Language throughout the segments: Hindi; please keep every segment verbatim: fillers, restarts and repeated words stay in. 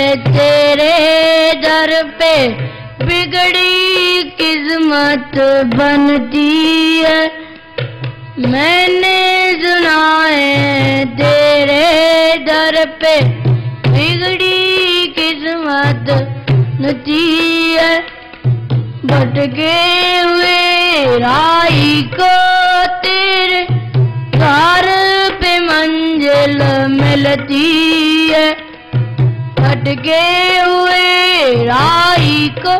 तेरे दर पे बिगड़ी किस्मत बनती है। मैंने सुना है तेरे दर पे बिगड़ी किस्मत बनती है। भटके हुए राही को तेरे द्वार पे मंजिल मिलती है। भटके हुए राही को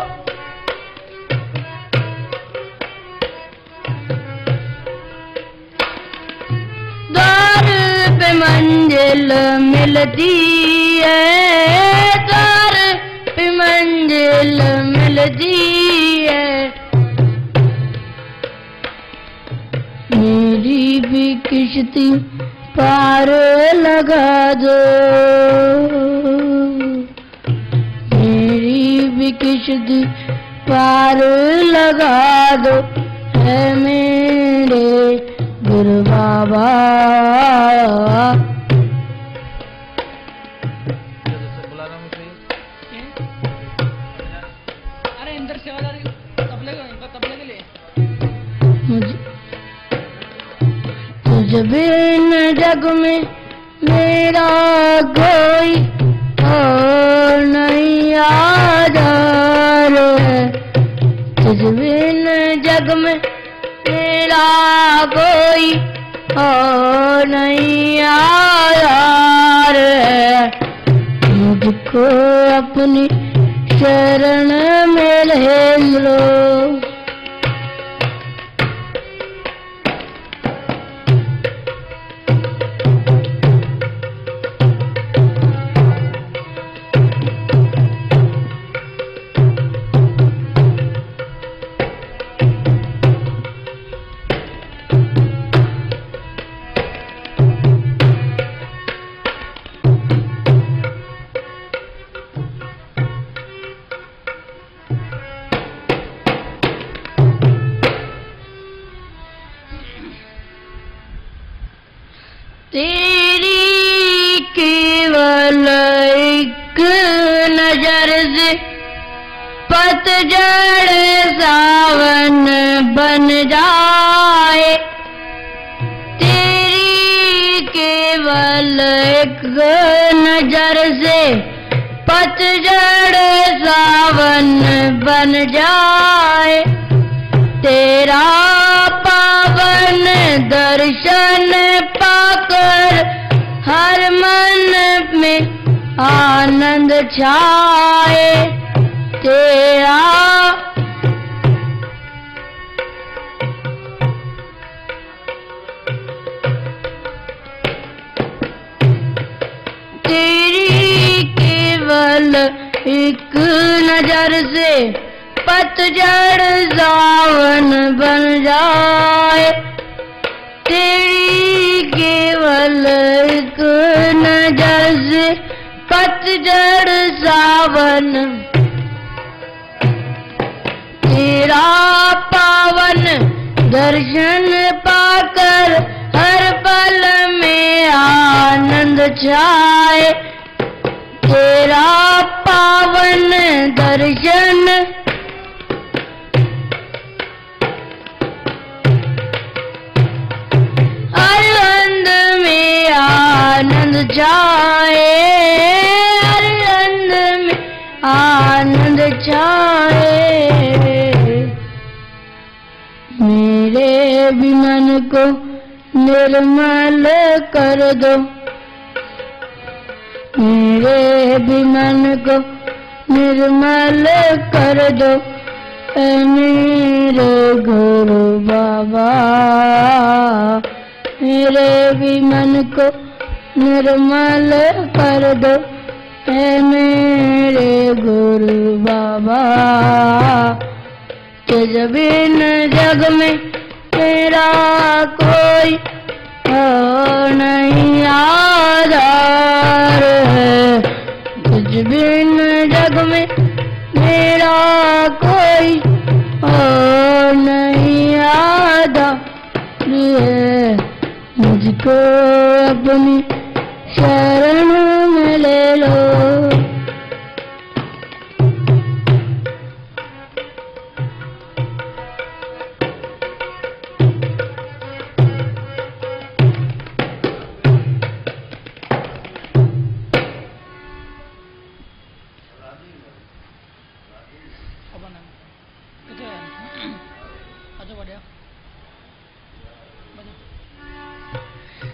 द्वार पे मंजिल मिलती है। द्वार पे मंजिल मिलती है। मेरी भी किश्ती पार लगा दो, मेरी भी किश्ती पार लगा दो है मेरे गुरु बाबा। अरे अंदर सेवादारी तबले तबले के लिए तुझ बिन जग में मेरा कोई और नहीं आधार है। तुझ बिन जग में मेरा कोई और नहीं आधार है। मुझको अपनी शरण में ले लो। तेरी केवल एक नजर से पतझड़ सावन बन जाए। तेरी केवल एक नजर से पतझड़ सावन बन जाए। तेरा पावन दर्शन पाकर हर मन में आनंद छाए। तेरा तेरी केवल एक नजर से पतझड़ सावन बन जाए। तेरी केवल एक नजर से पतझड़ सावन। तेरा पावन दर्शन पाकर हर पल में आनंद छाए। तेरा पावन दर्शन आनंद छाए। हर रंग में आनंद छाए। मेरे भी मन को निर्मल कर दो। मेरे भी मन को निर्मल कर दो ऐ मेरे गुरु बाबा। मेरे भी मन को निर्मल कर दो ऐ मेरे गुरु बाबा। तुझ बिन जग में मेरा कोई और नहीं आधार है। तुझ बिन जग में मेरा कोई और नहीं आधार है। मुझको अपनी शरण में ले लो।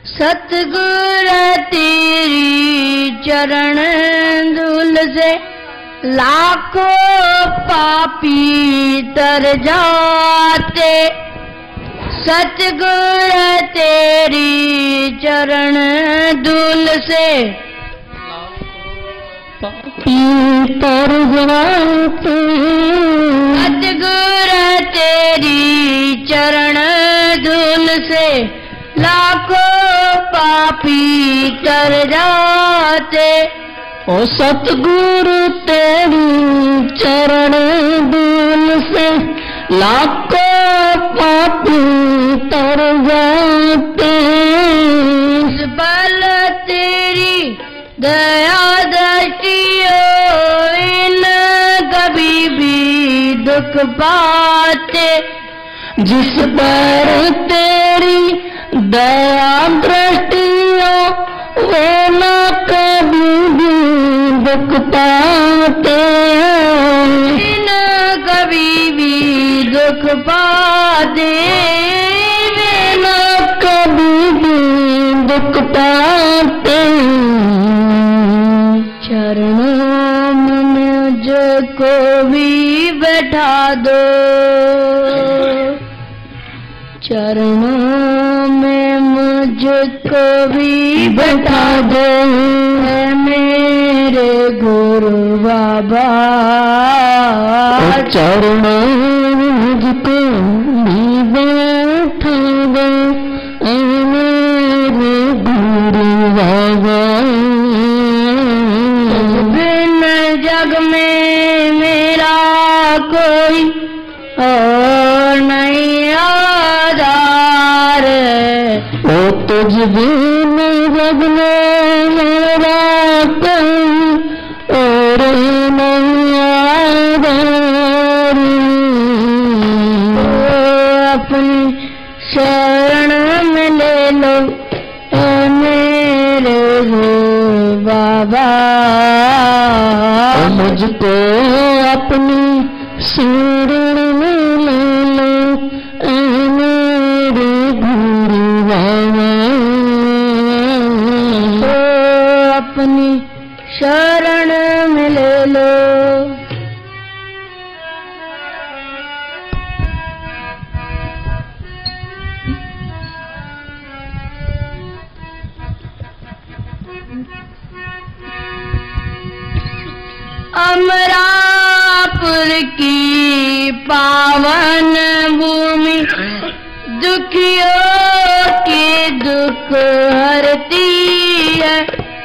सतगुर तेरी चरण धूल से लाखों पापी तर जाते। सतगुर तेरी चरण धूल से पापी तर जाते। सतगुर तेरी चरण धूल से लाखों पापी तर जाते। ओ सतगुरु तेरी चरण धूल से लाखों पापी तर जाते। बल तेरी दया दृष्टियों इन कभी भी दुख पाते। जिस पर तेरी दया दृष्टियों वे न कभी भी दुख पाते। न कभी भी दुख पाते। वे न कभी भी दुख पाते। चरणों में मुझको भी बैठा दो। चरणों में मुझको भी बैठा दो मेरे गुरु बाबा। चरणों में मुझको भी बैठा दो मेरे गुरु बाबा। बिन जग में मेरा कोई और नहीं आधार। ओ तुझ बिन जग में मेरा कोई और नहीं आधार। अपनी शरण में ले लो मेरे हो बाबा। मुझको अपनी शरण में ले लो मेरे गुरु बाबा। अपनी शरण में ले लो। अमरापुर की पावन भूमि दुखियों के दुख हरती है।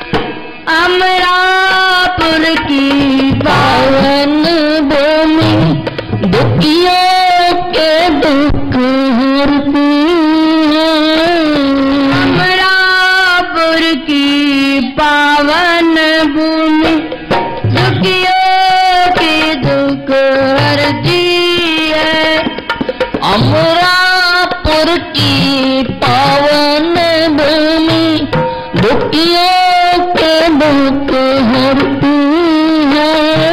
अमरापुर की पावन भूमि दुखियों के दुख हरती है। अमरापुर की पावन भूमि दुखियों के दुख हरती है। अमरापुर की पावन भूमि दुखियों के दुख हरती है।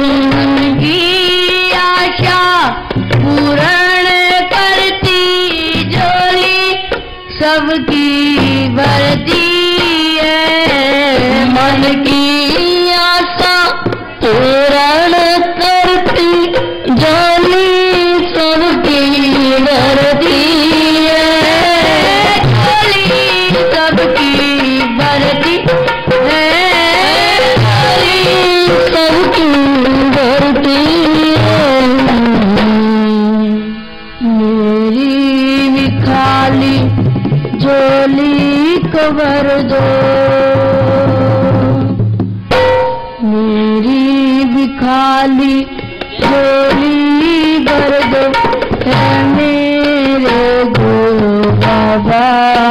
की आशा पूर्ण करती झोली सबकी भरती है। मन की आशा पूर्ण करती झोली सबकी भरती है। झोली सबकी भरती है। झोली सबकी भरती है। मेरी भी खाली झोली को भर दो। मेरी भी खाली झोली भर दो है मेरे गुरु बाबा।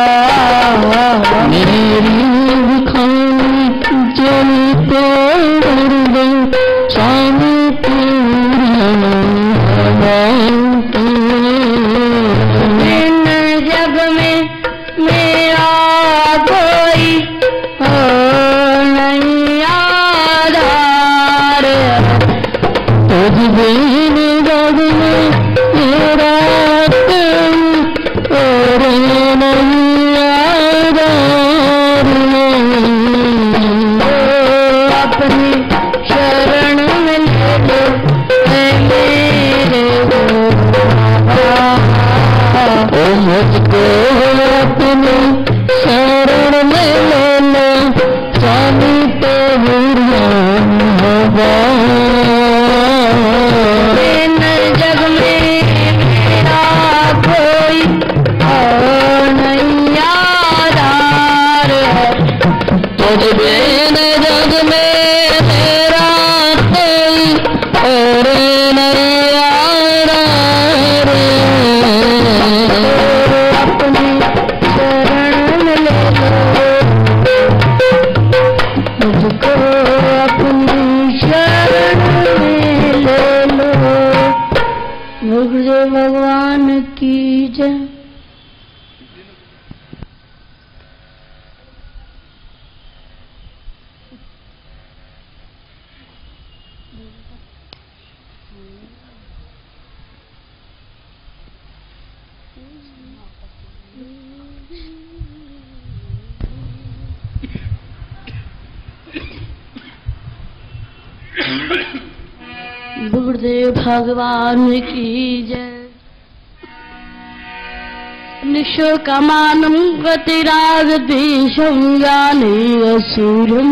मेरी भी खाली झोली को भर दो स्वामी पूर्ण। इन जग में मेरा कोई और नहीं आधार। तुझ बिन जग में मेरा कोई और नहीं आधार। गुरुदेव भगवान की जय। निशोकमानं गतिरागद्वेषं ज्ञाने असूरं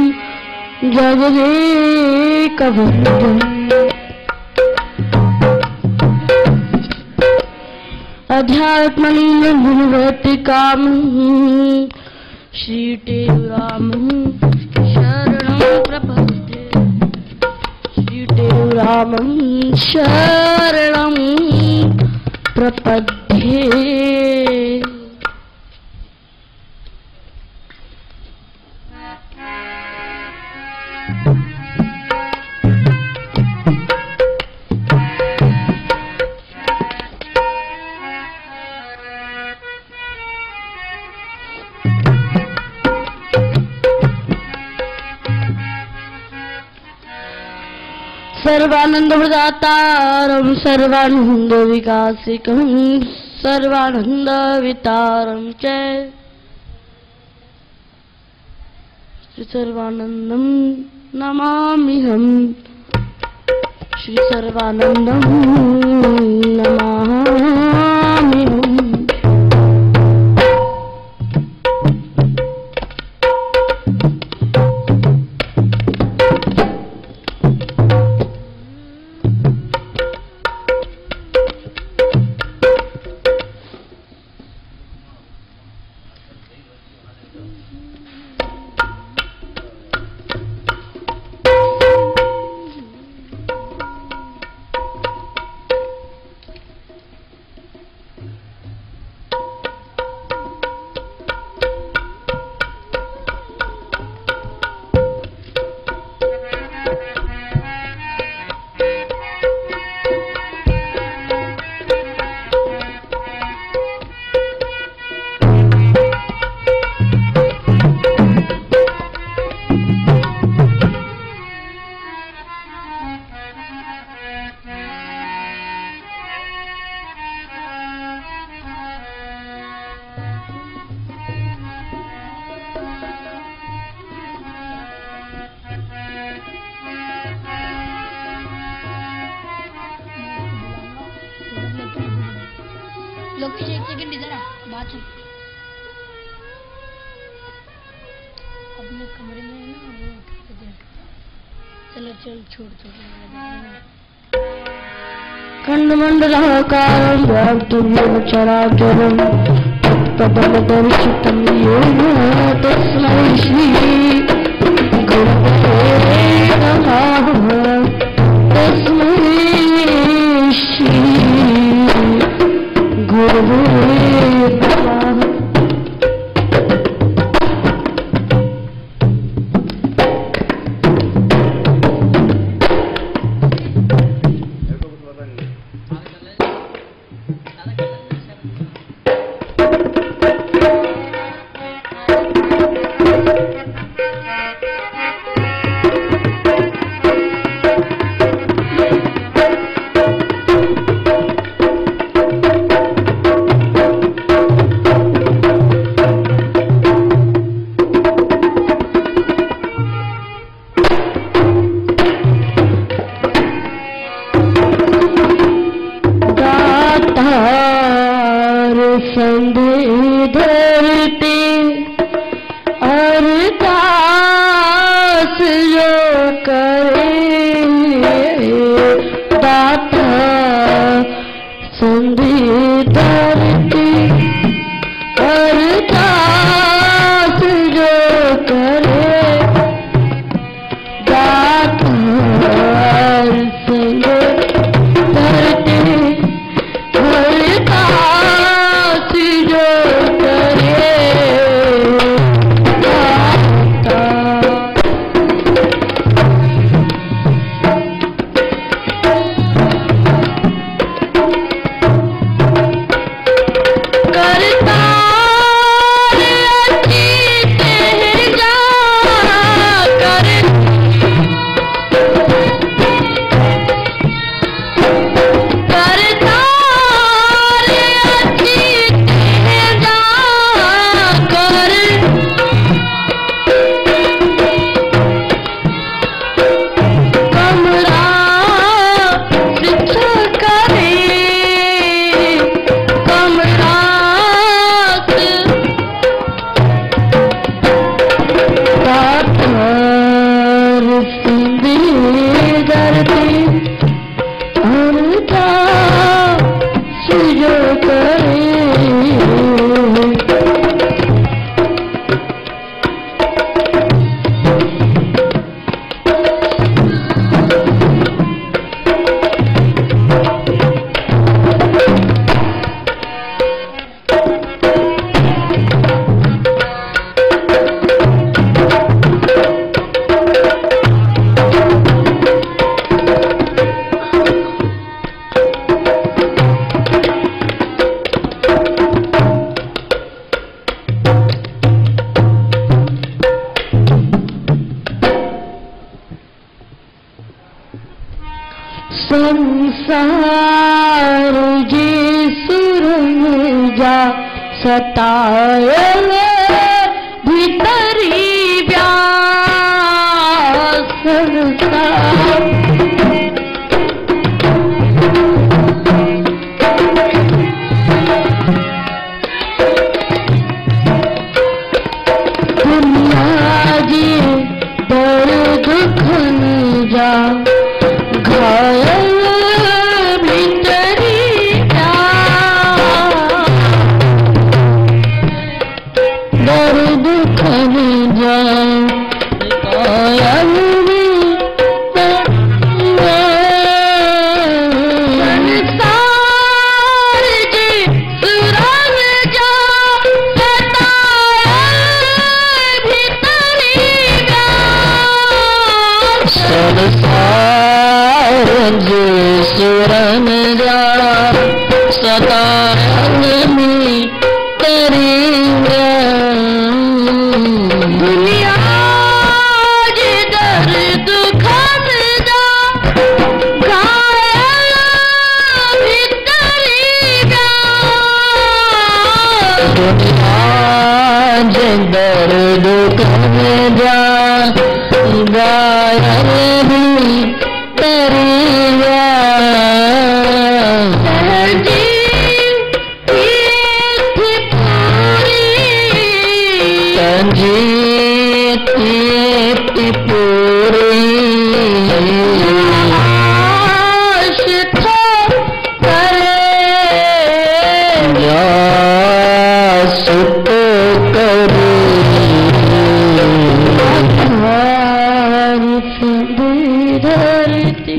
जगदेकवन्द्यम्। अध्यात्मलीनं भुनवति कामं श्रीटेरामं शरणं प्रपद्ये। श्रीटेरामं शरणं प्रपद्ये। सर्वानंद प्रदातारं सर्वानंद विकासिकं सर्वानंद वितारं च श्री सर्वानंदं नमाम्यहं। श्री सर्वानंदं नमाम्यहं। लोकेश एक सेकंड इधर आ, बात सुन। अपने कमरे में है ना वो उठा के दे। चलो चल छोड़ दो। खंडमंडलाकारं व्याप्तं चराचरं तत्पददर्शितं येन तस्मै श्री गुरवे नमः। तस्मै श्री गुरवे नमः। सतायल भीतरी व्यास संसार दुनिया जी दर्द खन जा घायल भीतरी दर्द खन जा घायल संसार जी सुरंग जा सतायल भीतरी संसार जी सुरन जा सतायल में तेरी दुनिया जी दर्द खन जा घायल भीतरी दुनिया जी दर्द खन जा घायल भीतरी संजीत पूरी आश था करे यास तो करे धरती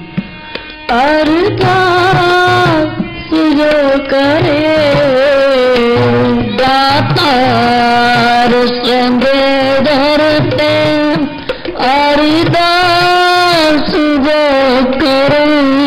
अरदास जो करे दातार संग धरते अरदास जो करे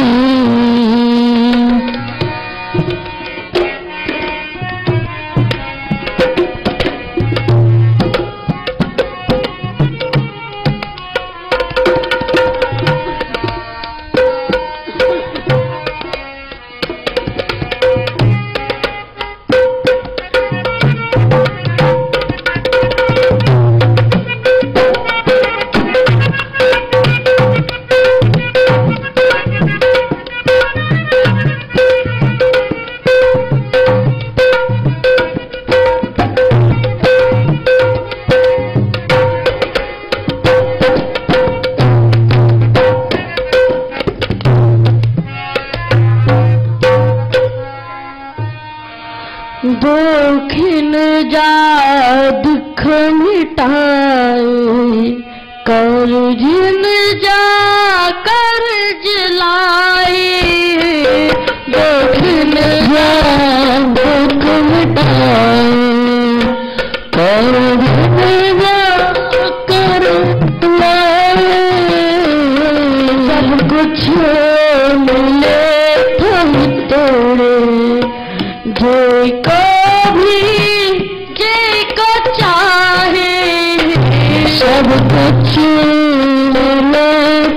दुखिन जा दुख मिटाए कर्जिन जा कर्ज लाए दुखिन जा दुख मिटाए कर्जिन जा कर्ज लाए सब कुछ मिले थम तोड़े जे को भी जे को चाहे सब कुछ मिले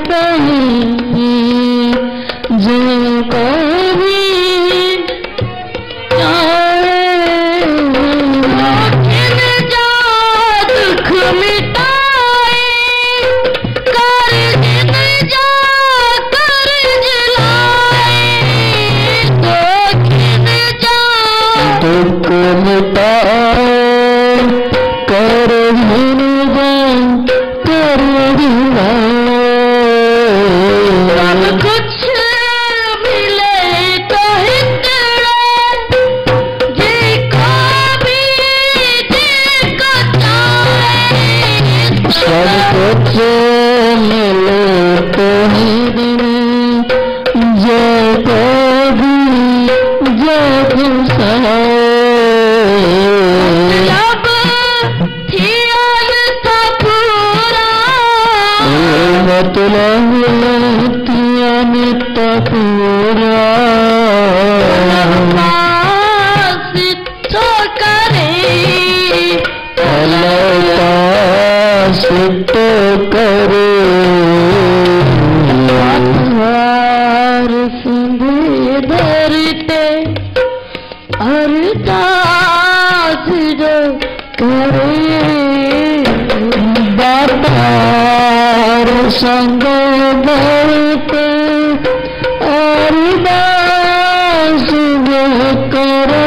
कहीं जे को भी चाहे दुखिन जा दुख मिटाए कर्जिन जा कर्ज लाए दुखिन जा दुख मिटाए कर्जिन जा कर्ज लाए सब कुछ मिले तो हितड़े जे को भी जे को चाहे सब कुछ मिले तो हितड़े जे को भी जे को चाहे मतलब थियाल था पूरा मतलब थियाल था पूरा पास तो करे पास तो करे हार संग धरते अरदास संग बढ़ते अरदास जो करे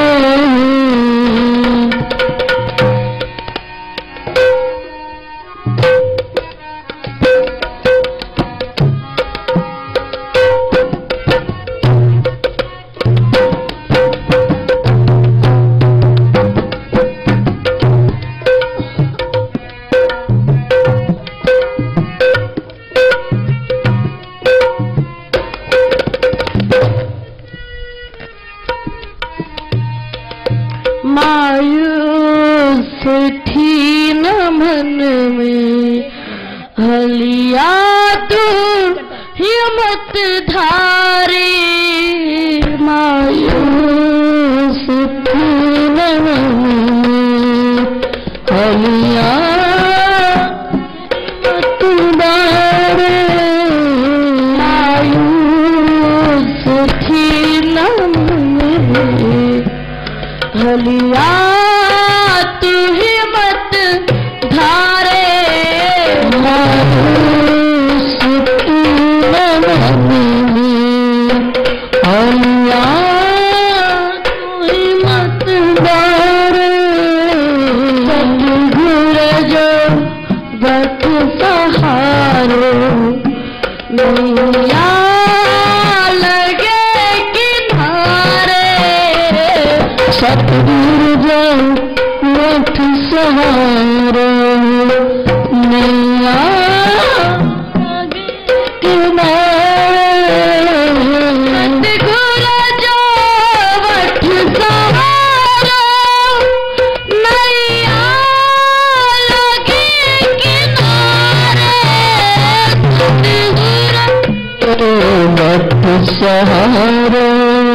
मायूस थी न मन में हलिया तू हिम्मत धारे मायूस थी न मन में हलिया हिम्मत धारे मायूस थी न मन में हलिया तू हिम्मत धारे मायूस तू न बने हलिया तू हिम्मत धारे सतगुर जो बत सहारो नैया लगे किनारे सतगुरु जो मठ सहारो नैया किनारे सतगुरु जो मठ सहारो नैया लगे किनारे सतगुरु मठ सहारो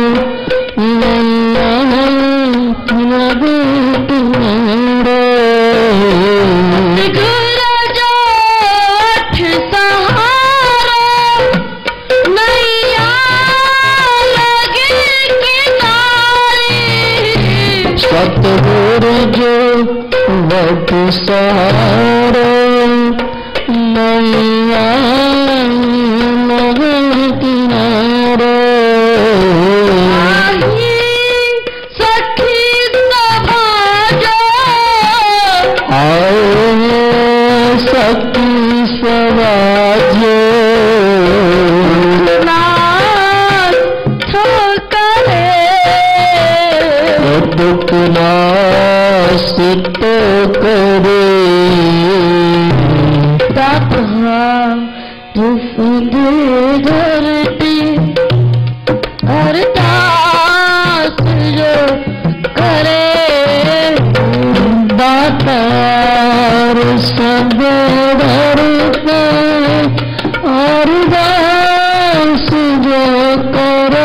सतगुरु जो बट सहारो नैया लगे किनारे सखी सभाजो आए सखी सभाजो दुख नाश तो करे धरती अरदास जो करे दातार सब डरते अरदास जो करे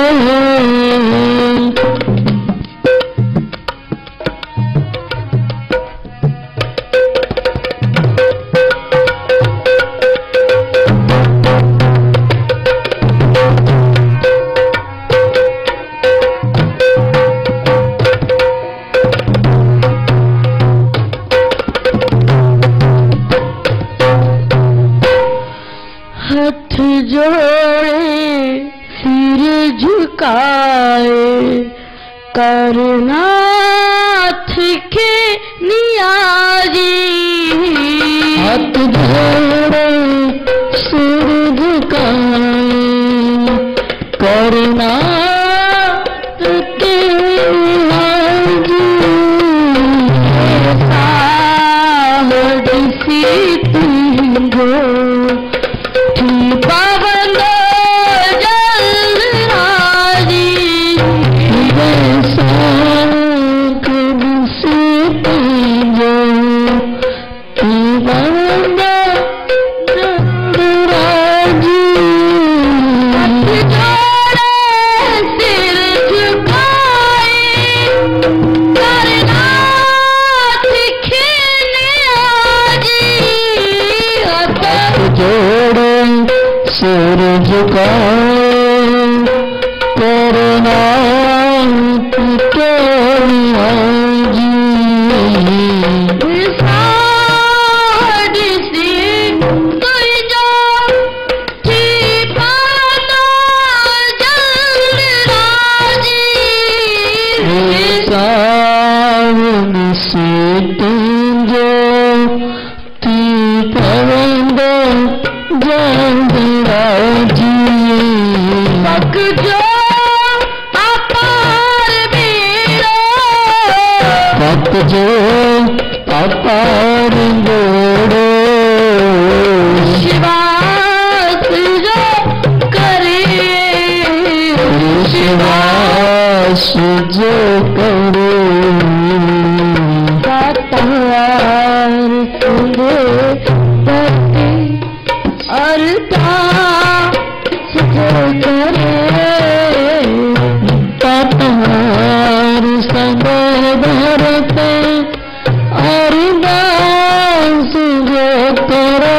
हाथ जोड़े सिर झुकाए करनाथ के नियाजी हाथ जोड़े सिर झुकाए करनाथ के नियाजी साहसी तुझको पावन जलराजी साग से जो पावन जलराजी सिर झुकाए करनाथ खेले आजी जोड़े सिर झुकाए करनाथ के नियाजी साड़ी सी तुझ जो जोड़ो शिवास जो करे शिवास जो करे दातार सुरे धरती अरदास जो करे तातार सदा धरते अरदास जो करे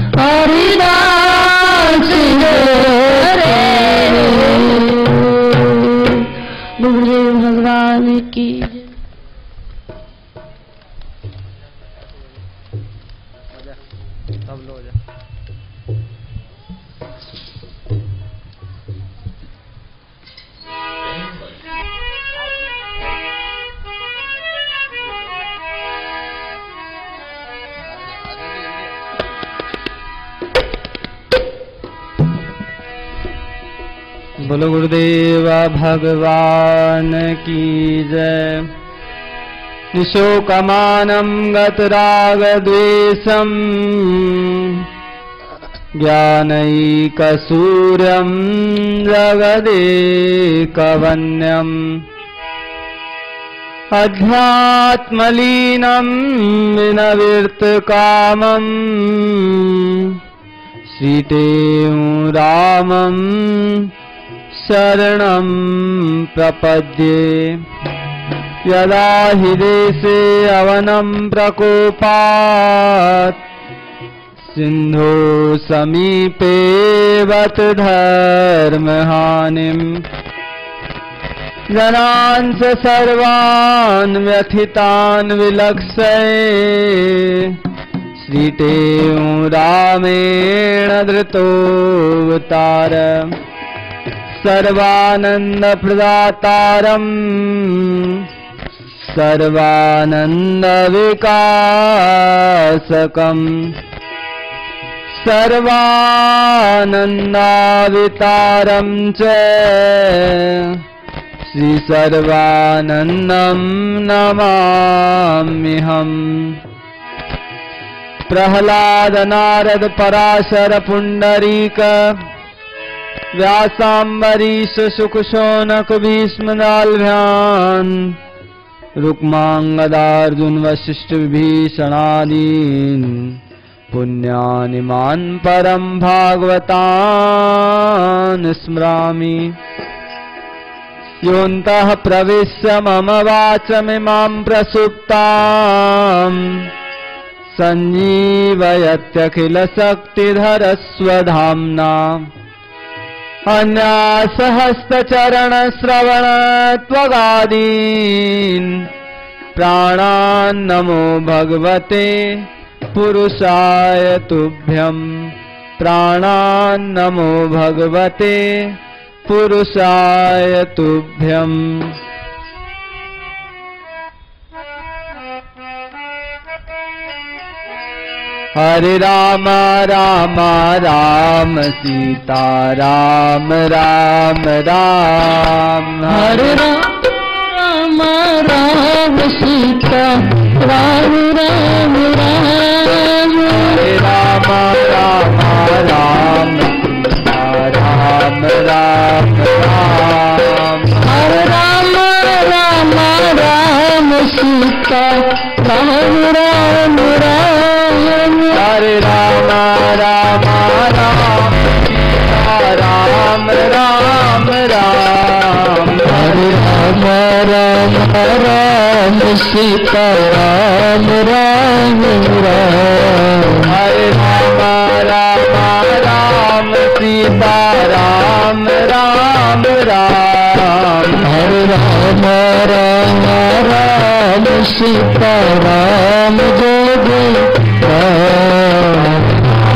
हरिदास की जय। सब लो जा। बोलो गुरुदेव भगवान की जय। निशोकमानं गतरागद्वेषम् ज्ञानैकसूर्यं जगदेकवन्यम् अध्यात्मलीनं विनविर्तकामम् श्रीतें रामं शरणं प्रपद्ये। यदा हि देशे अवनं प्रकोपात् सिन्धो समीपे वत धर्महानिम् जनान् स सर्वान् व्यथितान् विलक्ष्ये श्रीतें रामेण धृतोऽवतार सर्वानन्दप्रदातारम् सर्वानन्दविकासकम् सर्वानन्दावितारं च श्रीसर्वानन्दं नमाम्यहम्। प्रह्लाद नारद पराशर पुण्डरीक व्यासाम्बरीश शुकशौनक भीष्मदाल्भ्यान् रुक्माङ्गदार्जुन वसिष्ठ विभीषणादीन् पुण्यानि मान् परं भागवतान् स्मरामि। योऽन्तः प्रविश्य मम वाचमिमां प्रसुप्ताम् सञ्जीवयत्यखिलशक्तिधरस्वधाम्ना अन्यासहस्रचरणश्रवणत्वगादीन् प्राणान्नमो भगवते पुरुषाय तुभ्यं। प्राणान्नमो भगवते पुरुषाय तुभ्यम्। हरे राम राम राम सीता राम राम राम। हरे राम राम सीता राम राम राम। हरे राम राम राम सीता राम राम राम। हरे राम राम राम सीता राम राम राम। हरे राम राम राम सीता राम राम राम। हरे राम राम राम सीता राम राम राम। हरे राम राम राम सीता राम राम राम। हरे राम राम राम सीता राम जय जय राम।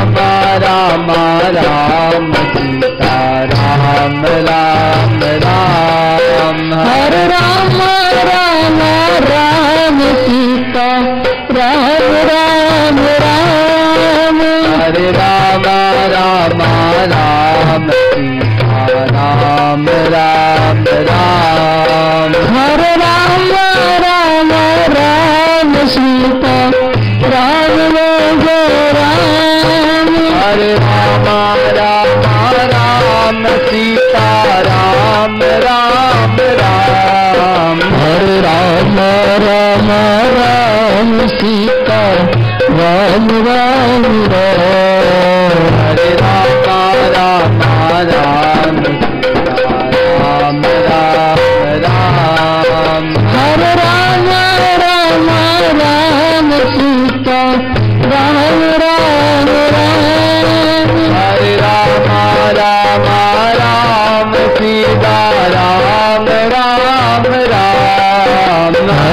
राम राम सीता राम राम राम। हरे राम राम राम सीता राम राम राम। हरे राम राम राम सीता राम राम राम। हरे राम राम राम सीता राम राम राम। हरे राम राम राम सीता राम राम राम। हरे राम राम राम सीता राम राम राम। हरे राम राम राम सीता राम राम राम। हरे राम राम राम सीता राम राम राम। हरे राम राम राम सीता राम राम राम।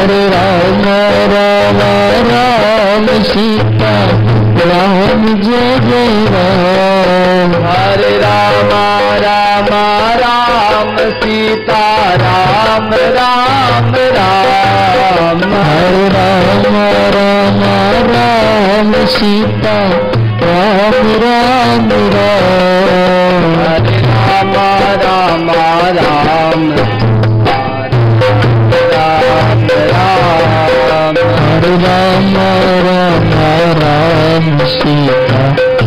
हरे राम राम राम सीता राम जय जय राम हरे राम राम राम सीता राम राम राम हरे राम राम राम सीता राम राम राम हरे राम राम राम राम राम हरे राम राम राम सीता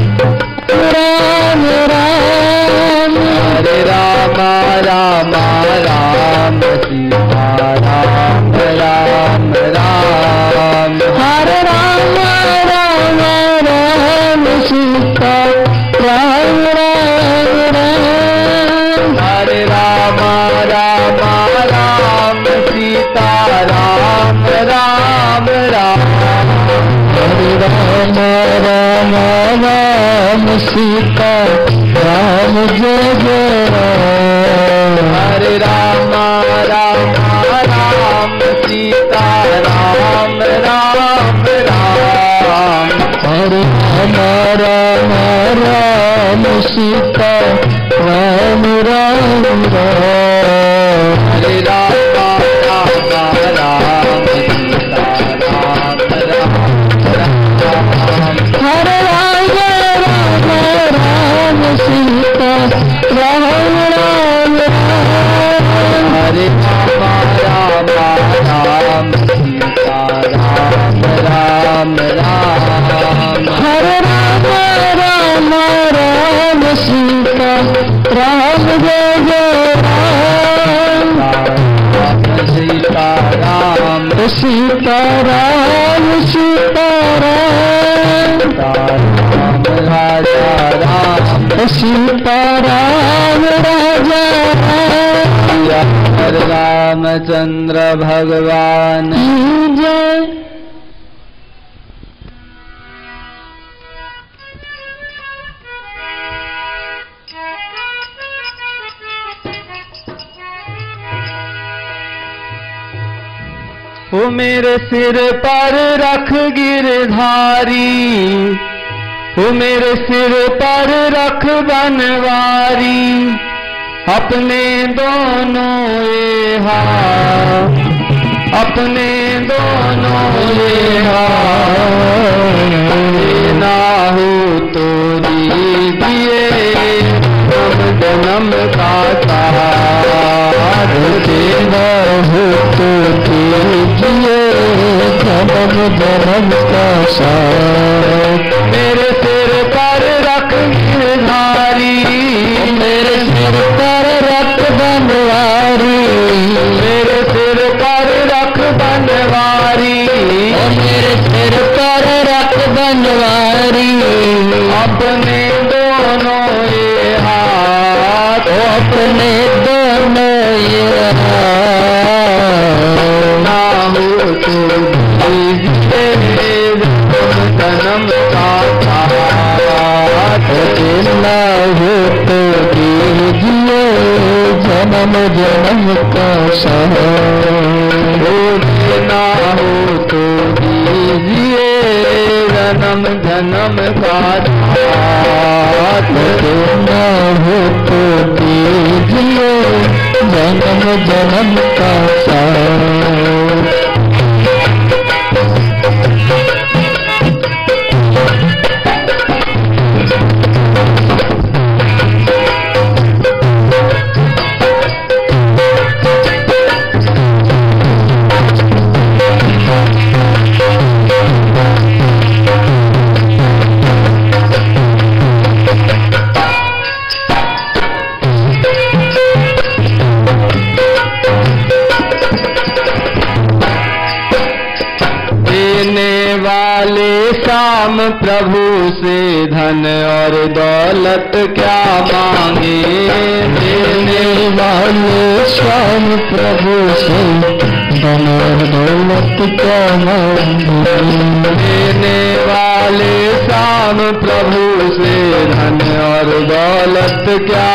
राम राम हरे राम राम राम सीता राम राम राम हरे राम राम राम सीता राम राम राम हरे राम राम राम सीता राम राम राम हरे राम राम राम सीता राम जय जय राम हरे राम राम राम सीता राम राम राम हरे राम राम राम सीता राम राम राम हरे राम राम राम सीता राम राम राम हरे राम राम राम सीता राम राम राम हरे राम राम राम सीता राम राम राम हरे राम राम राम सीता राम जय जय राम सीता राम सीता राम सीता राम राम राजा राम सीता राम राजा राम रामचंद्र भगवान की जय। वो मेरे सिर पर रख गिरधारी, वो मेरे सिर पर रख बनवारी, अपने दोनों ये हाथ, अपने दोनों ये हाथ, ना हो तो दीजिए हम जन्म का साथ, देना हो तो दीजिए जन्म जन्म का साथ। मेरे सिर पर रख गिरधारी, मेरे सिर पर रख बनवारी, मेरे सिर पर रख बनवारी, मेरे सिर पर रख बनवारी, अपने दोनों ये हाथ, अपने दोनों ये हाथ, ना हो तो दीजिए जन्म का साथ, ना हो तो दीजिए जन्म जन्म का साथ। ना हो तो दीजिए जन्म जन्म का साथ, ना हो तो दीजिए जन्म जन्म का साथ। श्याम प्रभु से धन और दौलत क्या मांगे, देने वाले श्याम प्रभु से धन और दौलत क्या मांगे, देने वाले श्याम प्रभु से धन और दौलत क्या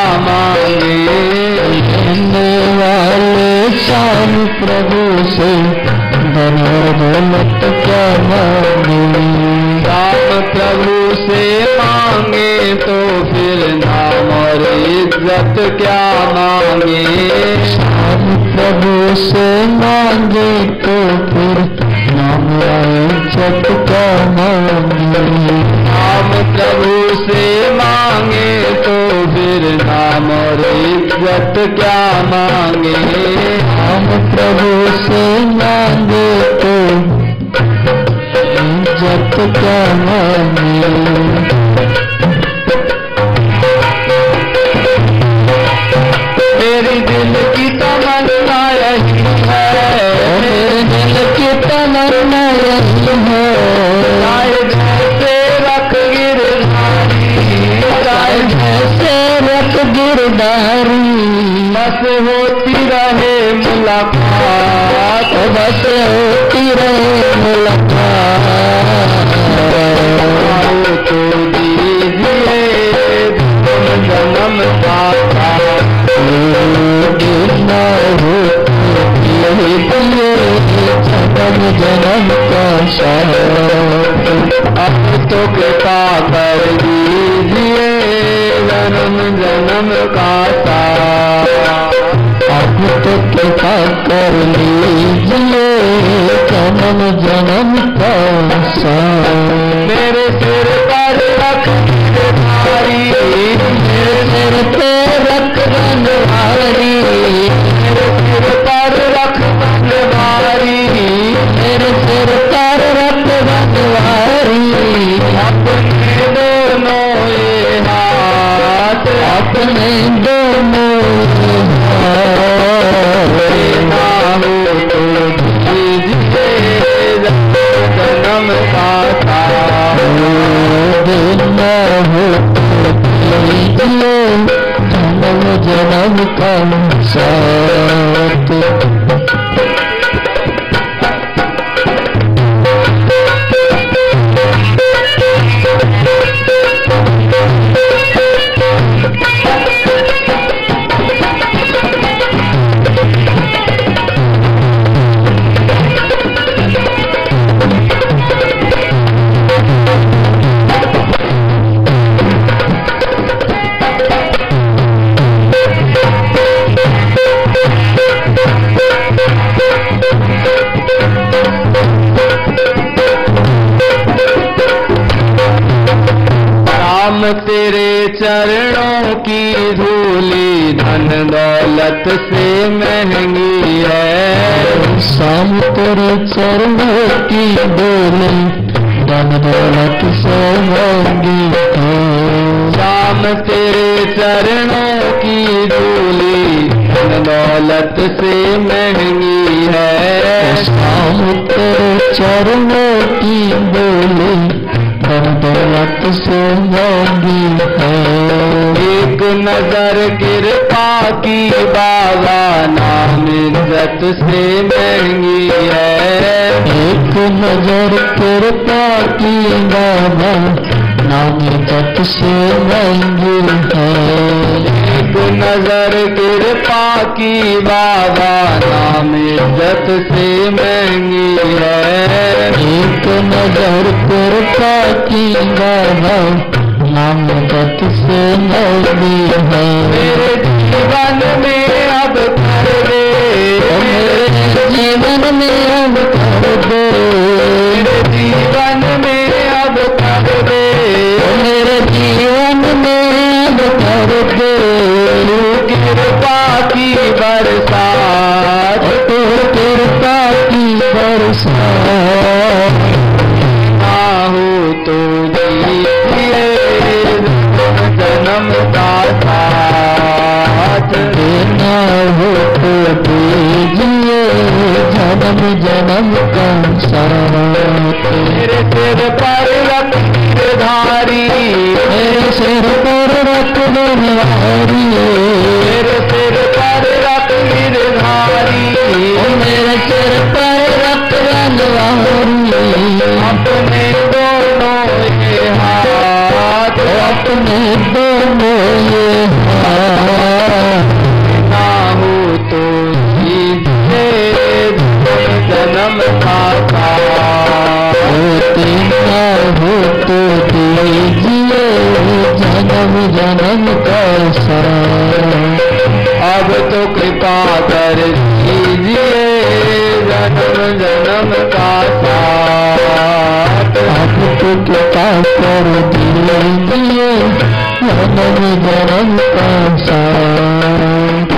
मांगे, देने वाले श्याम प्रभु से धन और दौलत क्या मांगे। राम प्रभु से मांगे तो फिर नाम और इज्जत क्या मांगे। राम प्रभु से मांगे तो फिर नाम और इज्जत क्या मांगे। राम प्रभु से मांगे तो फिर नाम और इज्जत क्या मांगे। राम प्रभु से मांगे तो इज्जत क्या मांगे। मेरी दिल की तमन्ना यही है, मेरे दिल की तमन्ना यही है। गाय जैसे रख गिरधारी, गाय जैसे रख गिरधारी, बस होती रहे मुलाकात, बस होती रहे मुलाकात। तो दीजिए जन्म का ना हो यही दिए जन्म जन्म का साथ। अब तो कृपा कर दीजिए जन्म जन्म का साथ। अब तो कृपा कर लीजिए जन्म जन्म का साथ। मेरे सिर पर रख गिरधारी, मेरे सिर पे रख बनवारी, मेरे सिर पर रख बनवारी, मेरे सिर पर रख बनवारी। अपने दोनों ये हाथ, अपने दोनों हाथ, ना हो तो दीजिए जन्म का साथ। देना हो तो लीजिए जन्म जन्म का साथ। राम तेरे चरणों की धूली धन दौलत से महंगी है। शाम तेरे चरणों की डोली धन दौलत से महंगी है। शाम तेरे चरणों की धूली धन दौलत से महंगी है। शाम तेरे चरणों की डोली धन दौलत से महंगी है। एक नजर कृपा की बाबा नाम इज्जत से महंगी है। एक नजर कृपा की बाबा नाम इज्जत से महंगी है। एक नजर कृपा की बाबा नाम इज्जत से महंगी है। एक नजर कृपा की बाबा नाम इज्जत से महंगी है। मेरे जीवन में अब कर दे, मेरे जीवन में अब कर दे, मेरे जीवन में अब कर दे, मेरे जीवन में अब कर दे। तू कृपा की बरसात, तू कृपा की बरसात। ना हो तो दीजिए जन्म का साथ। देना हो तो दीजिए जन्म जन्म का साथ। मेरे सिर पर रख गिरधारी, मेरे सिर पर रख बनवारी, मेरे सिर पर रख गिरधारी, मेरे सिर पर रख बनवारी। अपने दोनों ये हाथ, अपने दोनों ये हाथ। ना हो तो दीजिए जन्म का दीजिए जन्म जन्म का साथ। आपको कृपा कर दीजिए जन्म जन्म का साथ।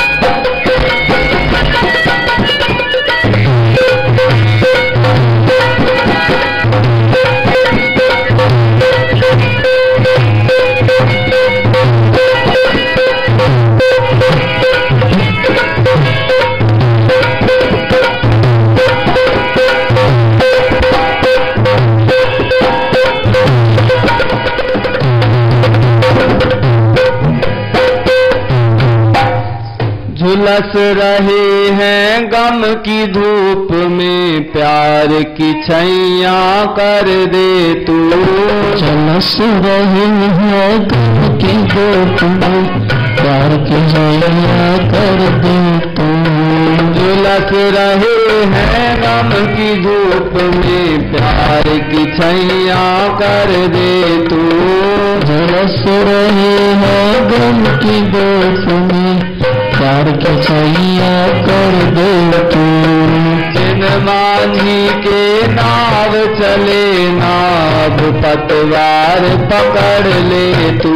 झुलस रहे हैं गम की धूप में, प्यार की छैया कर दे तू। झुलस रहे हैं गम की धूप में, प्यार की छैया कर दे तू। झुलस रहे हैं गम की धूप में, प्यार की छैया कर दे तू। झुलस रहे हैं गम की धूप में, प्यार की छैया कर दे तू। जिन मांझी के नाव चले नाव पतवार पकड़ ले तू।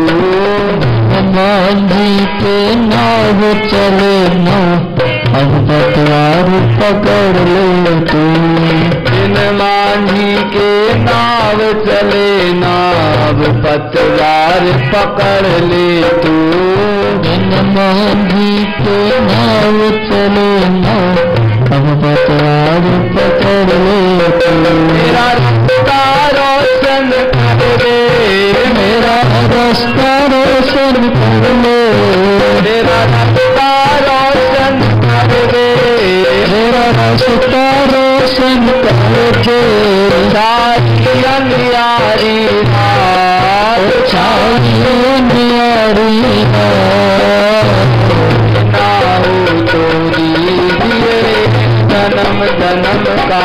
मांझी के नाव चले नाव अब पतवार पकड़ ले तू। जिन मांझी के नाव चले नाव पतवार पकड़ ले तू। जिन मांझी के नाव चले नाव अब पतवार पकड़ ले तू। मेरा रास्ता रोशन कर दे, मेरा रास्ता रोशन कर ले। मेरा रास्ता रोशन कर दे, मेरा रास्ता रोशन कर दे। सारी अंधियारी रात, सारी अंधियारी रात ना हो तो दीजिए जन्म जन्म का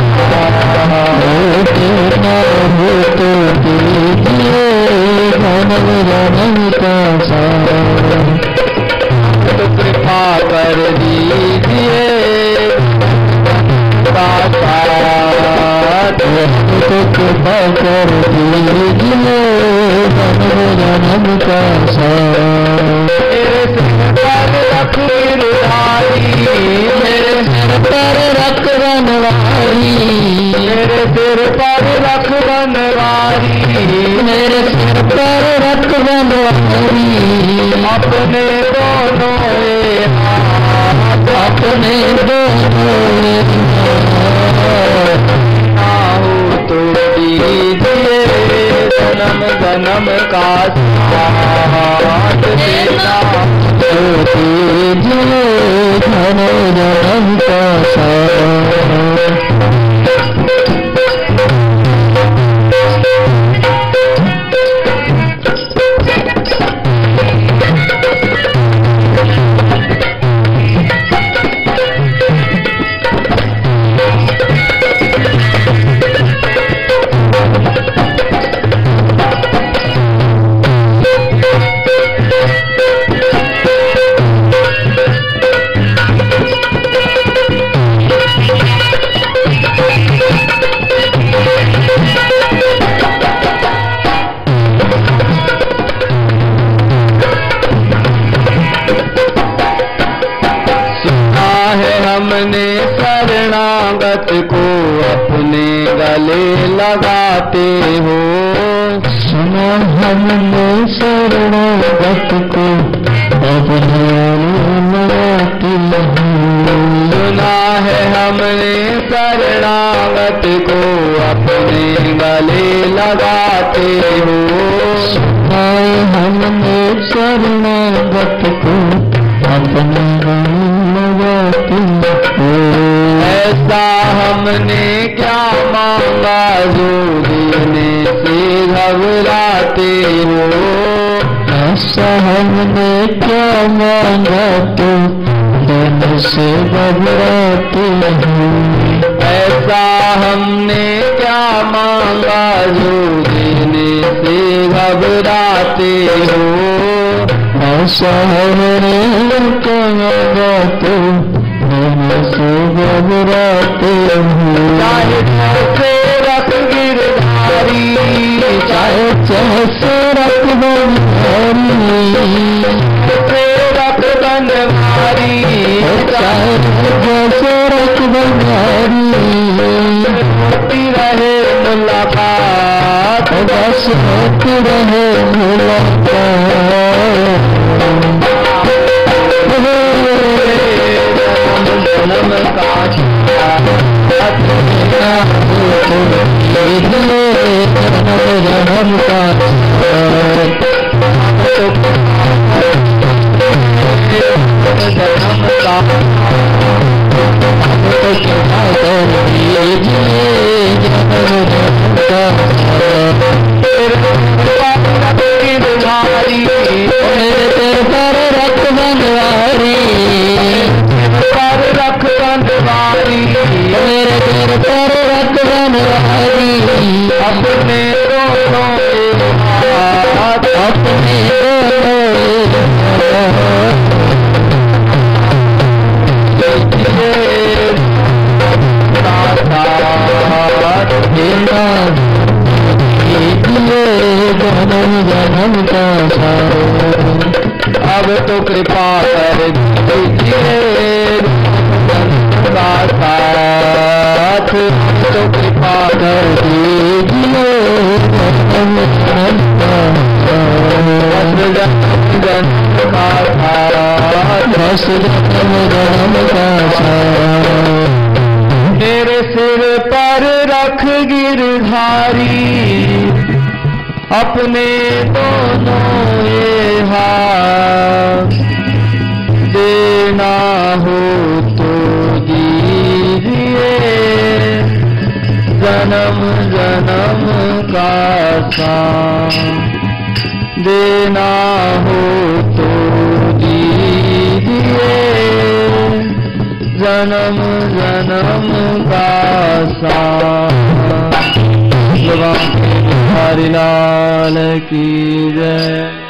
साथ। ना हो तो दीजिए जन्म जन्म का साथ। तो कृपा कर दीजिए का साथ। तो कृपा कर दीजिए जन्म जन्म का साथ। मेरे सिर पर रख गिरधारी, मेरे सिर पर रख बनवारी, मेरे सिर पर रख बनवारी, मेरे सिर पर रख बनवारी। अपने दोनों हाथ, अपने दोनों हाथ। ना हो तो दीजिए जन्म जन्म का साथ देना। तो दीजिए जन्म जन्म का साथ। हमने शरणागत को अपने गले लगाते हो। सुना हमने शरणागत को अपने लगाते हो। सुना है हमने शरणागत को अपने गले लगाते हो। सुना है हमने शरणागत को अपने गले लगाते हो। ऐसा हमने क्या मांगा जो देने से घबराते हो। ऐसा हमने क्या मांगा तो देने से घबराते हो। ऐसा हमने क्या मांगा जो देने से घबराते हो। ऐसा हमने क्या मांगा तो घबराते हूँ। चाहे जैसे रख गिरधारी, चाहे जैसे रख बनवारी, जैसे रख बनवारी, चाहे जैसे रख बनवारी, होती रहे मुलाकात, बस होती रहे मुलाकात। जन्म का जन्म का जन्म का गिरधारी, मेरे तेरे पर रख बनवारी, पर रख बनवारी, मेरे तेरे पर रख बनवारी, अपने दोनों हाथ, अपने जन्म जन्म का अब तो कृपा कर दीजिए का साथ, तो कृपा कर दीजिए जन्म जन्म जन का साथ, बस जन्म जन्म का मेरे सिर पर रख गिरधारी, अपने दोनों ये हाथ, देना हो तो दीजिए जन्म जन्म का साथ, देना हो तो दीजिए जन्म जन्म का साथ। हरि लाल की जय।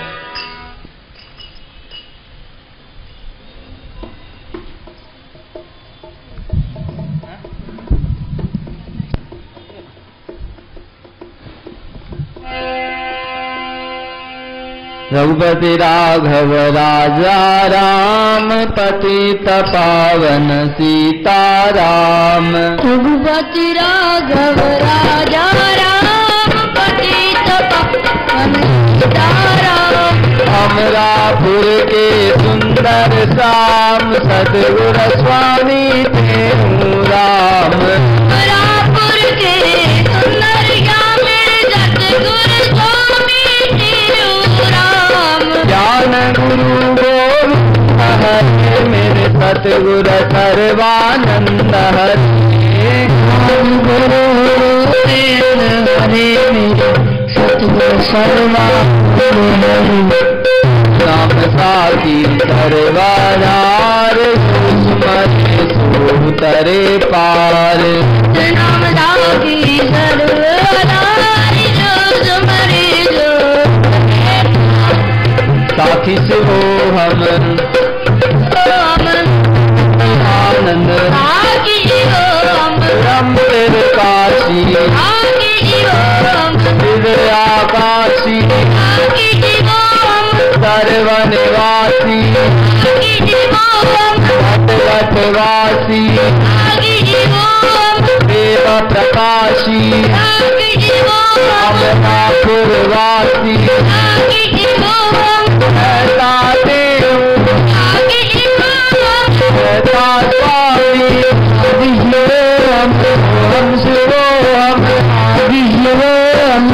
रघुपति राघव राजा राम, पतित पावन सीताराम। रघुपति राघव राजा राम, पतित पावन सीताराम। अमरापुर के सुंदर श्याम, सतगुरु स्वामी तेरू राम। अमरापुर के सुंदर श्याम, सतगुरु स्वामी तेरू राम। ज्ञान गुरु गोविंद हरे, मेरे सतगुरु सर्वानंद हरे। गुरु हरे मेरे सतगुरु सर्वानंद हरे। नाम साकी सर्वाधार, सुमरे सुतरे पार। नाम साकी सर्वाधार, सुमरे साखी से हो हम आनंद, ब्रह्म काशी आकाशी, सर्वनिवासी घटघटवासी, देव प्रकाशी, अमरापुरवासी, ऐसा देव ऐसा स्वामी, हम हम शिवो हम हम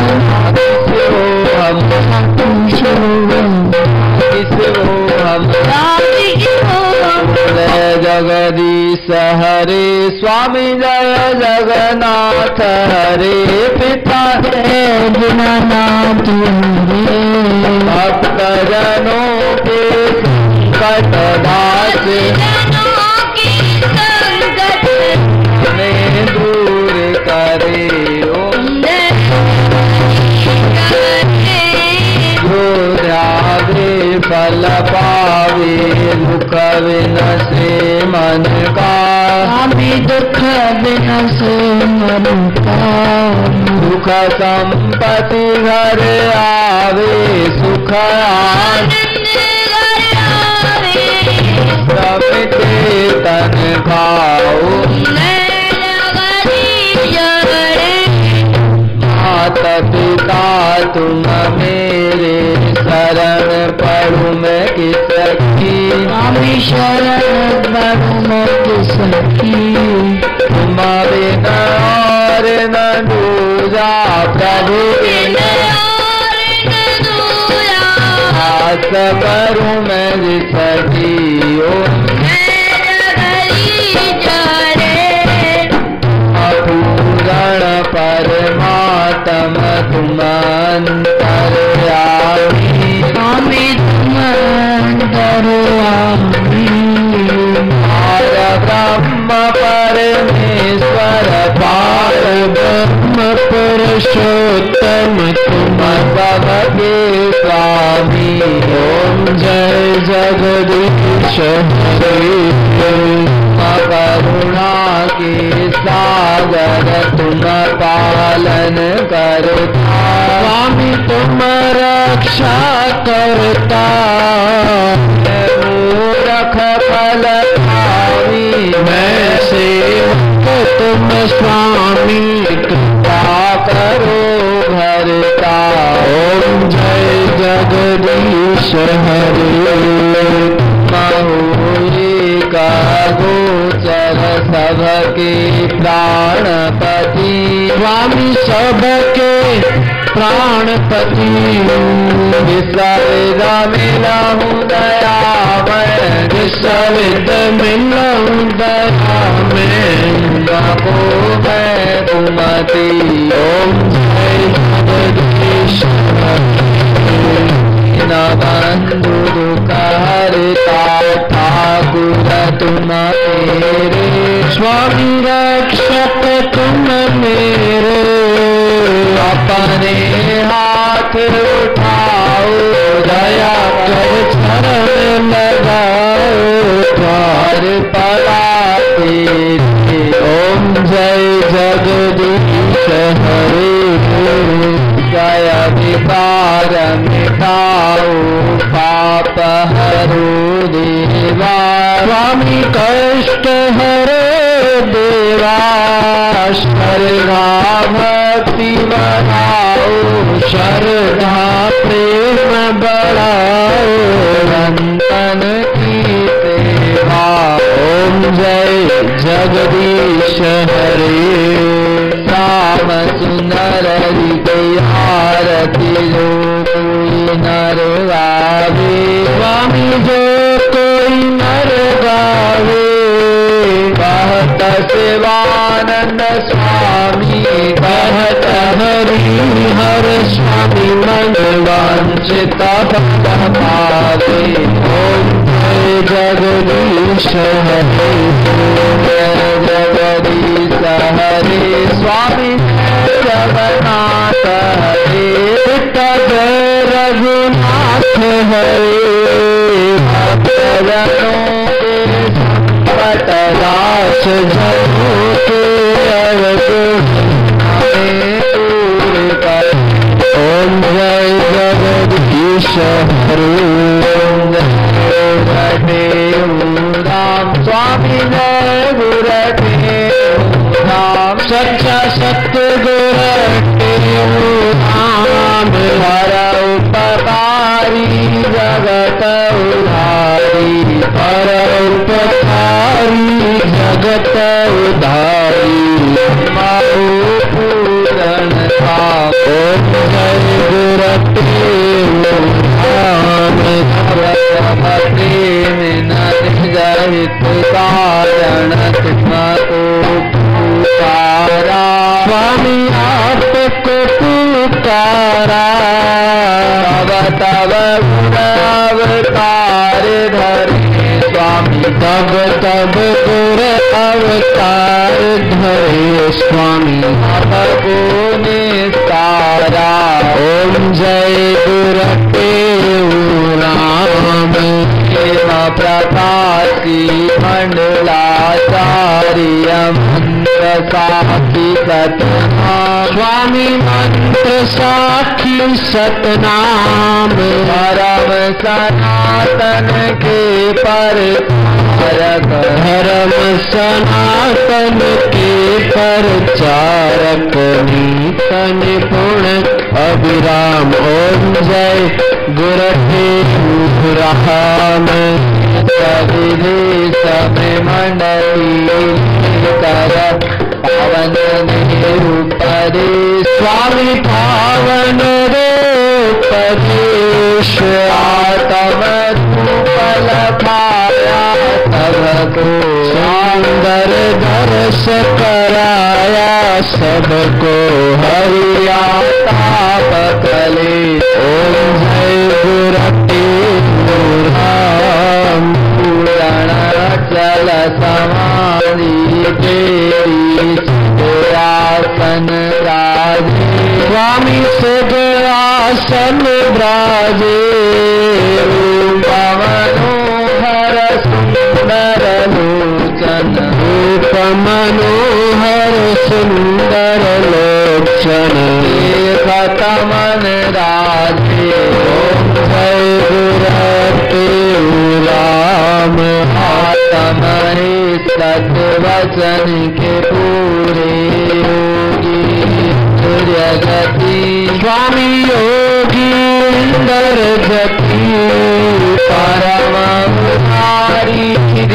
जय जगदीश हरे, स्वामी जय जगन्नाथ हरे। पिता जय दीनानाथ हरे, भक्त जनों के संकट दास, ने दूर करे ओम। जो ध्यावे फल पावे, दुख विनसे मन का। स्वामी दुख बिना से मरता सुख संपत्ति घर आवे सुख आनंद घर आवे मिटे तन खाओ मैल गरीब जरे माता पिता तुम मेरे शरण पढ़ू मैं किसकी स्वामी शरण बड़ू मैं किसकी तुम बिना और न दूजा प्रभु बिना आस करूँ मैं जिसकी ओम पूरण परमात्म तुम अंतर्यामी स्वामी तुम अंतर्यामी पार ब्रह्म परमेश्वर पार ब्रह्म पुरुषोत्तम तुम सबके स्वामी ओम जय जगदीश हरे करुणा के सागर तुम पालन करता स्वामी तुम रक्षा करता मूर्ख फल भावी मैं सेवक तुम स्वामी कृपा करो भरता ओम जय जगदीश हरे महोई का गोचर सबके प्राणपति स्वामी सबके प्राणपति विसविद मिलहु दयामय विसविद मिलहु दया में को मैं तुमति ओम जय जगदीश न बंधु दुख हरता ठाकुर तुम मेरे स्वामी रक्षक तुम मेरे अपने हाथ उठाओ दया कर चरण लगाओ द्वार पड़ाते ओम जय जगदीश हरे जय विकार मिटाओ पाप हरो देवा स्वामी कष्ट हरे देवा श्रद्धा भक्ति बढ़ाओ श्रद्धा प्रेम बढ़ाओ संतन की सेवा ओम जय जगदीश हरे श्याम सुंदर हृदय आरती जो कोई नर गावे स्वामी जो कोई नर गावे कहत शिवानंद स्वामी कहत हरि हर स्वामी मन वांछित फल पावे ओम जय जगदीश हरे जगदीश हरे स्वामी जगन्नाथ हरे पिता जय रघुनाथ हरे भक्तजनों के संकट दास जनों के अवगुण दूर कर ओम जय जगदीश हरे राम स्वामी जय गुरटे राम सच्चा सतगुर राम हर उपकारी जगत उधारी पर उपकारी जगत उधारी माओ पूरण काम ओम जय गुरते राम प्रेम निजहित कारण तुमको पुकारा स्वामी आपको पुकारा तब तब गुण अवतार धरे स्वामी तब तब गुर अवतार धरे स्वामी आपको निस्तारा ओम जय गुरते राम प्रेम प्रकाशी मंडलाचार्य मंत्र साखी सतनाम स्वामी मंत्र साखी सतनाम परम सनातन के पर धर्म सनातन के प्रचारक नीतन पुण अभिराम। ओम जय गुरहे राम विधि समय मंडली कर पावन परे स्वामी पावन रूपदेश आतम रूपल पाया सबको सुंदर दर्श कराया सबको हरिया ताप कले ओम जय गुरते राम पूरण चल समाधि तेरी आसन राजे स्वामी सुदयासन ब्राजे मनोहर सुंदर लोचन रूप मनोहर सुंदर लोचन खतमन राधे ओम जय गुरते राम आत्मरे सत्वचन के पूरे योगी जगती स्वामी योगी इंदर जति परम उधारी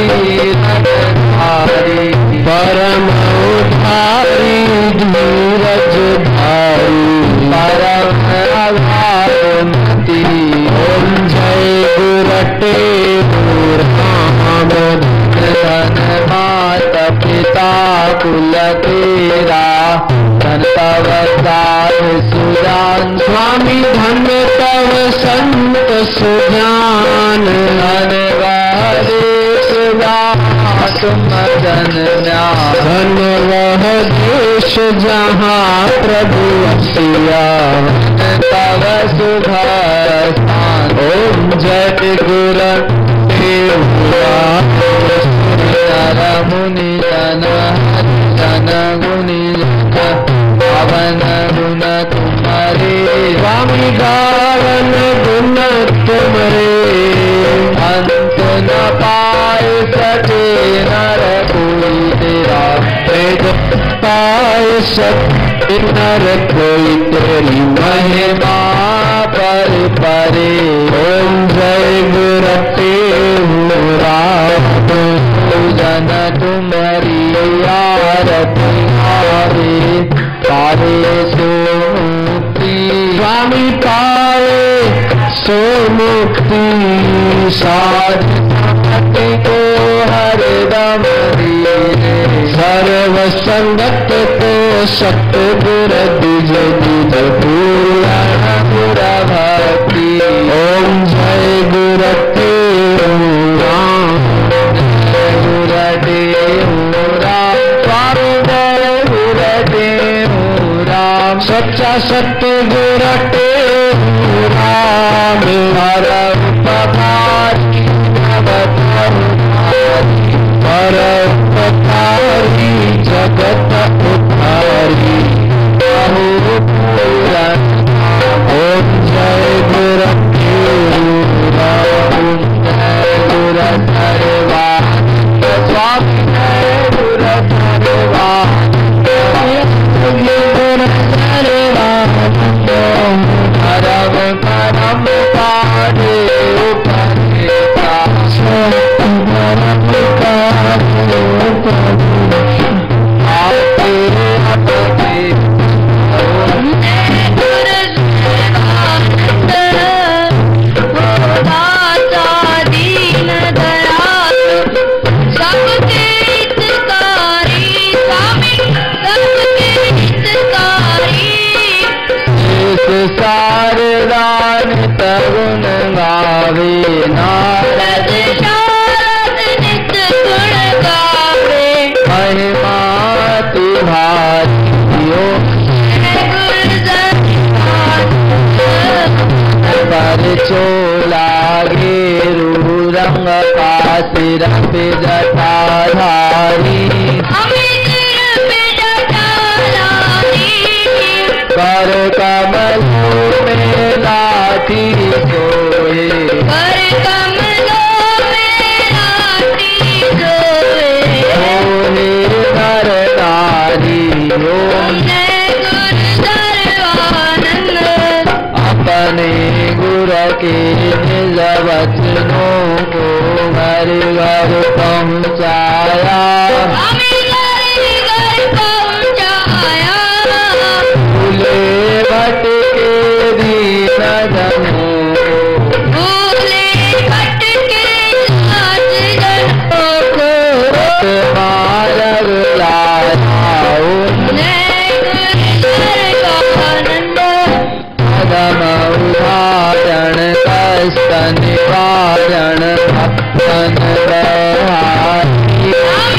धीरधारी परम उधारी धीरज धारी परम आधारमती ओम जय गुरटे राम धन मात पिता कुल तेरा धन तव साध सुजान स्वामी धन तव संत सुजान धन देश तुम जन धन वह देश जहाँ प्रभु सिया तव शुभ स्थान ओम जय गुर नर मुनि जन जन गुनि पवन गुण तुम्हारे स्वामी गावन गुण तुमरे अंत न पाए सके नर कोई तेरा वेद पाए सत्य नर कोई तेरी महिमा पर परे ओम जय गुरते राम जन तुम्हारी आरती हारे पारे सो मुक्ति स्वामी पाए सो मुक्ति साध साधि को हरदम दिए सर्व संगत को सतगुर द्विज द्विज पूरण गुर भक्ति ओम जय गुरते राम गुर देव राम स्वामी जय गुर देव राम सच्चा सत्य गुरटे राम हर उपकारी अवतारी पर उपकारी जगत उद्धारी बहु पूरन ओम जय गुरते राम जय गुर सर्वानंद स्वामी जय गुर सर्वानंद गुर सर्वानंद परम परम पाड़े उपरेता परम के निज वचनों को घर घर पहुँचाया। भूले भटके दीन जनों मार्ग लाया। पदम उदाहरण कष्ट निवारण भक्तन बहारी।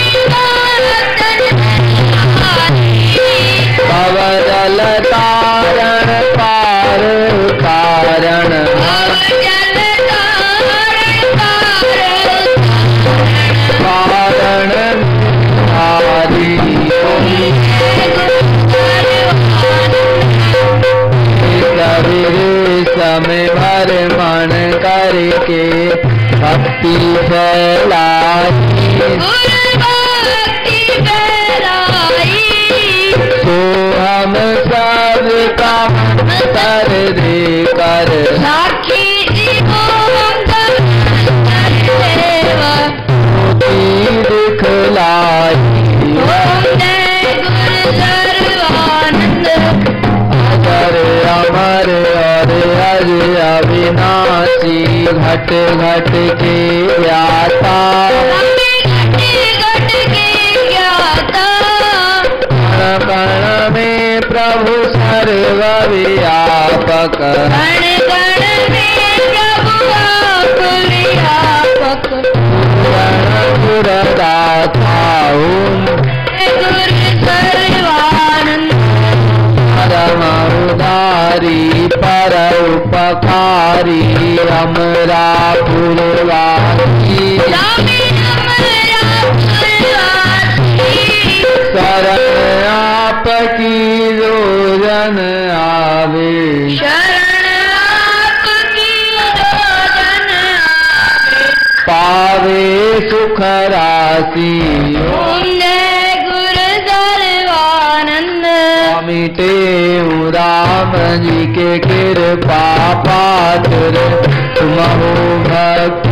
भवजल तारण पार कारण कारण हारी। समय भर मन करके भक्ति फैलाई। तो हम सब का कर दे कर दिखलाई। अजर अमर और अज अविनाशी घट घट के ज्ञाता। कण कण में प्रभु सर्वव्यापक। गुरुदाता परम उदारी पर उपकारी अमरा पुरवासी। शरण आपकी रोजन आवे। पावे सुख राशि। मिटे राम जी के कृपा पात्र तुम हो भक्ति।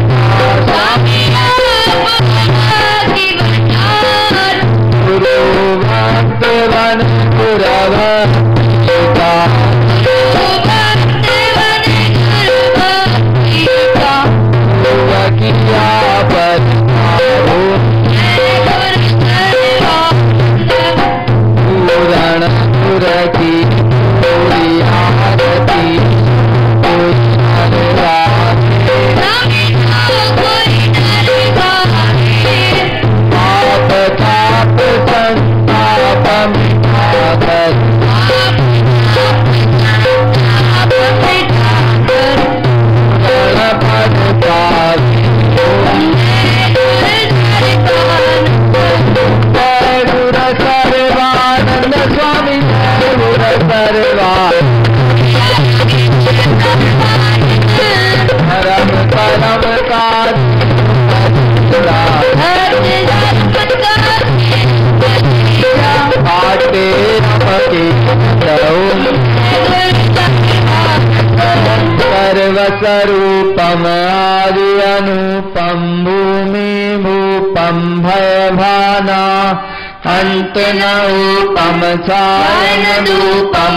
गुरु भक्त वन गुरव किया पर पूरण पुर की आरती पाप ताप संताप मिटाकर गणपत पासी। गुर सर्वानंद स्वामी गुर सर्वानंद परम परम काज पाटे नमके सर्वस्वरूपम आदि अनुपम भूमि भूपम भयभाना अंत न उपम छायन धूपम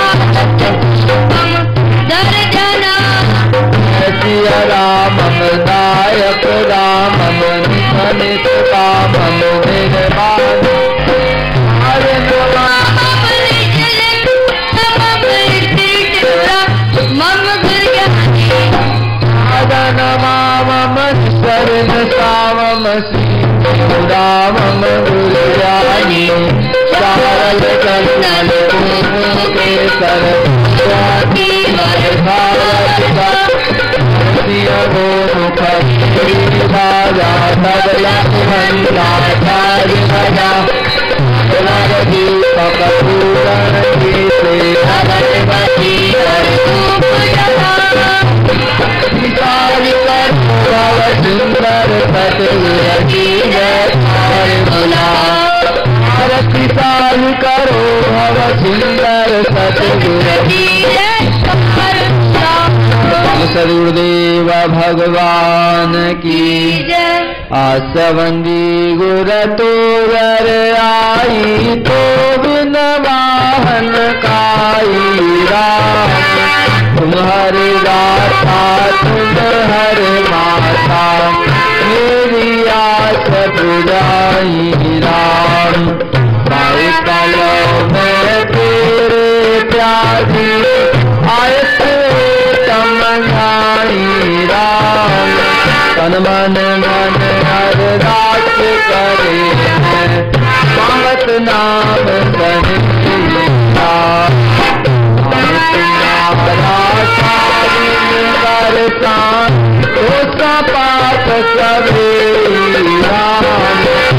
सिय रामम दायक रामम नित कामम निर्माण। हरे नमामम शरण सावम रामम गुरुरानी। सारल कलमल के सर गो मुख राजा तब लक्ष्मण राजा दीपक पूरण से सुंदर सतगुरु आरती साल करो भव सुंदर सतगुरु सदगुरुदेव भगवान की आसवंदी गुर तो घर आई तो बिन वाहन काई राम तुम्हारे दाता तुम हर माता मेरी आस पुराई राम पाए कलो में तेरे प्यारी आयत तमन्नाई राम तन मन मन अरदास करे हैं मांगत नाम सने राम उसका पाप सवे राम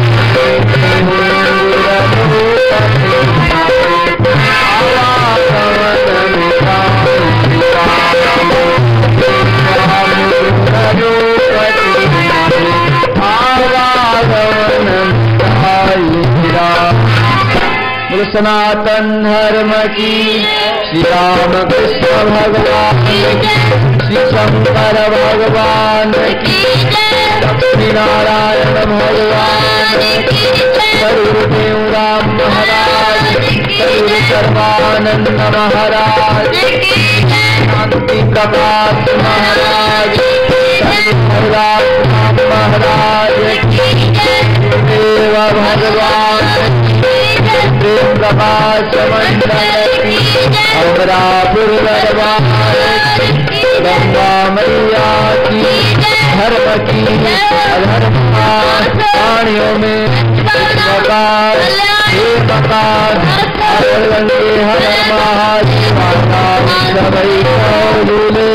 सनातन धर्म की श्री राम कृष्ण भगवान की श्री शंकर भगवान की लक्ष्मी नारायण भगवान की गुरुदेव राम महाराज गुरु सर्वानंद महाराज शांति प्रकाश महाराज राम महाराज गुरुदेव भगवान प्रेम प्रकाश मंडल की अमरापुर दरबार गंगा मैया की धर्म की अधर्म प्राणियों में प्रकार हे प्रकार गंगे हर महादेव सभी झूले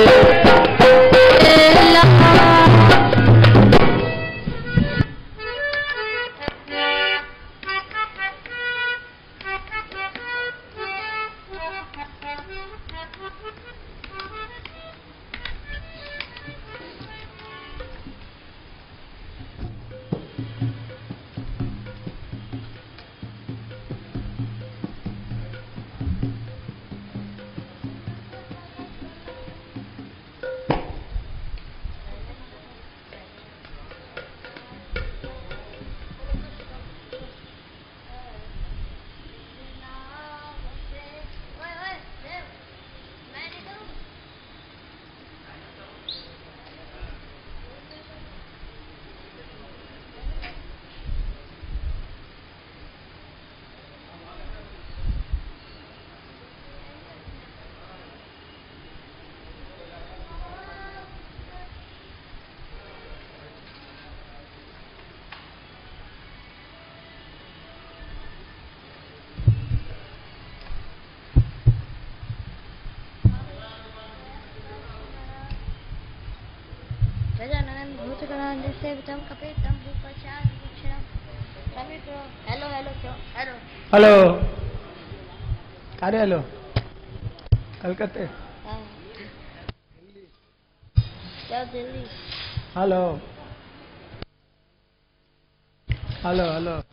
हेलो हेलो क्यों हेलो हेलो अरे हेलो कलकत्ते क्या दिल्ली हेलो हेलो हेलो